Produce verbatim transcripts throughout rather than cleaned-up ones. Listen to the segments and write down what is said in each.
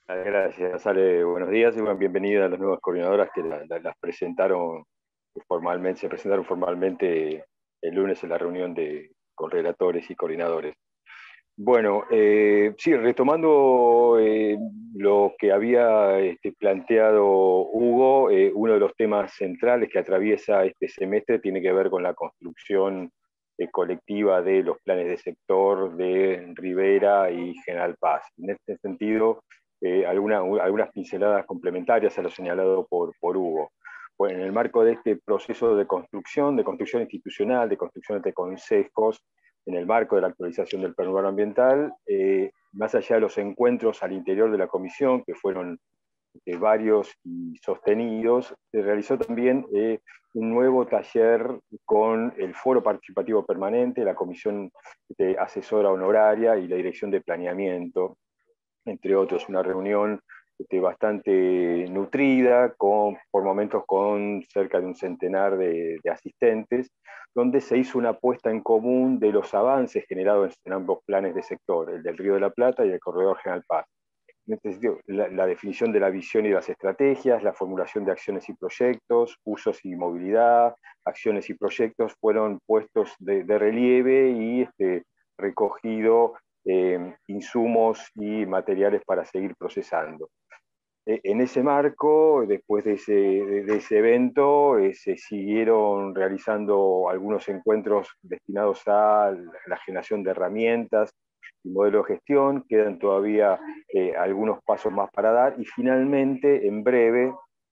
Ah, Gracias, Ale. Buenos días y bueno, bienvenida a las nuevas coordinadoras que la- la- las presentaron formalmente, se presentaron formalmente el lunes en la reunión de, con relatores y coordinadores. Bueno, eh, sí, retomando eh, lo que había este, planteado Hugo, eh, uno de los temas centrales que atraviesa este semestre tiene que ver con la construcción eh, colectiva de los planes de sector de Rivera y General Paz. En este sentido, eh, alguna- algunas pinceladas complementarias a lo señalado por, por Hugo. Bueno, en el marco de este proceso de construcción, de construcción institucional, de construcción de consejos, en el marco de la actualización del Plan Urbano Ambiental, eh, más allá de los encuentros al interior de la comisión, que fueron eh, varios y sostenidos, se realizó también eh, un nuevo taller con el Foro Participativo Permanente, la Comisión de Asesora Honoraria y la Dirección de Planeamiento, entre otros, una reunión este, bastante nutrida, con, por momentos con cerca de un centenar de, de asistentes, donde se hizo una puesta en común de los avances generados en ambos planes de sector, el del Río de la Plata y el Corredor General Paz. En este sentido, la, la definición de la visión y las estrategias, la formulación de acciones y proyectos, usos y movilidad, acciones y proyectos fueron puestos de, de relieve y este, recogido eh, insumos y materiales para seguir procesando. Eh, En ese marco, después de ese, de ese evento, eh, se siguieron realizando algunos encuentros destinados a la generación de herramientas y modelo de gestión. Quedan todavía eh, algunos pasos más para dar y finalmente, en breve,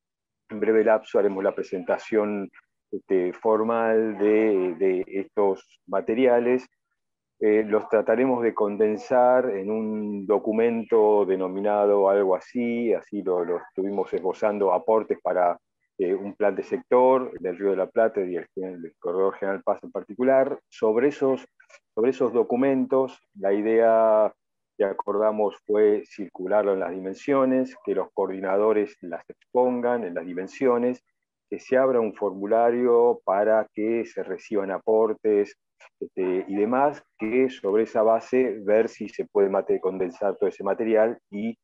en breve lapso, haremos la presentación este, formal de, de estos materiales. Eh, los trataremos de condensar en un documento denominado algo así, así lo, lo estuvimos esbozando, aportes para eh, un plan de sector del Río de la Plata y el, el Corredor General Paz en particular. Sobre esos, sobre esos documentos, la idea que acordamos fue circularlo en las dimensiones, que los coordinadores las expongan en las dimensiones, que se abra un formulario para que se reciban aportes, este, y demás, que sobre esa base ver si se puede mate, condensar todo ese material y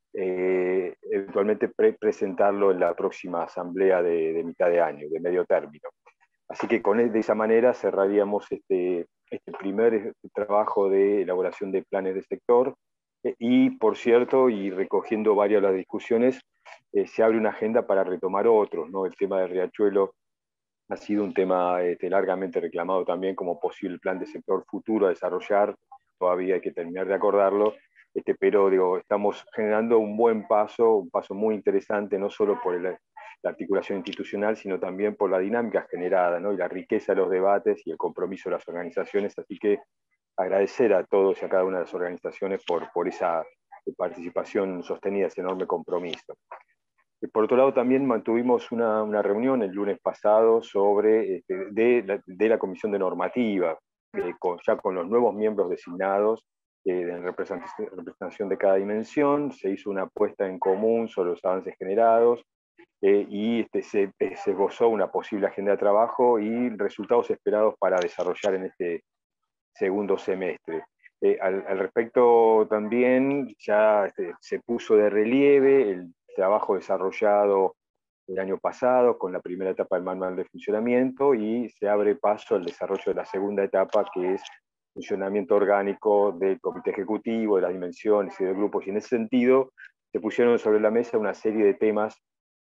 eh, eventualmente pre presentarlo en la próxima asamblea de, de, mitad de año, de medio término. Así que con, de esa manera cerraríamos este, este primer trabajo de elaboración de planes de sector. Eh, y, por cierto, y recogiendo varias de las discusiones, eh, se abre una agenda para retomar otros, ¿no? El tema del Riachuelo ha sido un tema este, largamente reclamado también como posible plan de sector futuro a desarrollar, todavía hay que terminar de acordarlo, este, pero digo, estamos generando un buen paso, un paso muy interesante, no solo por el, la articulación institucional, sino también por la dinámica generada, ¿no? Y la riqueza de los debates y el compromiso de las organizaciones, así que agradecer a todos y a cada una de las organizaciones por, por esa participación sostenida, ese enorme compromiso. Por otro lado, también mantuvimos una, una reunión el lunes pasado sobre, este, de, la, de, la, Comisión de Normativa, eh, con, ya con los nuevos miembros designados eh, en representación, representación de cada dimensión. Se hizo una puesta en común sobre los avances generados eh, y este, se, se esbozó una posible agenda de trabajo y resultados esperados para desarrollar en este segundo semestre. Eh, al, al, respecto también ya este, se puso de relieve el trabajo desarrollado el año pasado con la primera etapa del manual de funcionamiento y se abre paso al desarrollo de la segunda etapa, que es funcionamiento orgánico del comité ejecutivo, de las dimensiones y de grupos. Y en ese sentido se pusieron sobre la mesa una serie de temas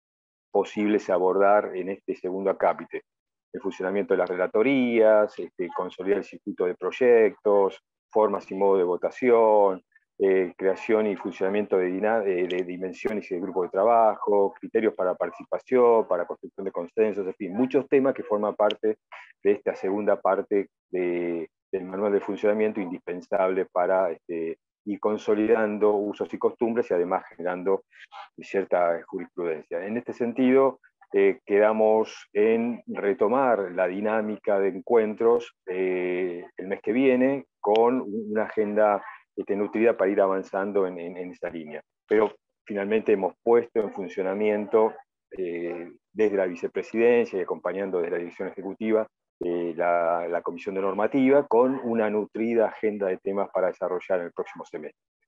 posibles a abordar en este segundo acápite. El funcionamiento de las relatorías, este, consolidar el circuito de proyectos, formas y modo de votación, eh, creación y funcionamiento de, de, de dimensiones y de grupos de trabajo, criterios para participación, para construcción de consensos, en fin, muchos temas que forman parte de esta segunda parte de, del manual de funcionamiento indispensable para este, ir consolidando usos y costumbres y además generando cierta jurisprudencia. En este sentido, eh, quedamos en retomar la dinámica de encuentros eh, el mes que viene con una agenda este, nutrida para ir avanzando en, en, en esa línea. Pero finalmente hemos puesto en funcionamiento eh, desde la vicepresidencia y acompañando desde la dirección ejecutiva eh, la, la comisión de normativa con una nutrida agenda de temas para desarrollar en el próximo semestre.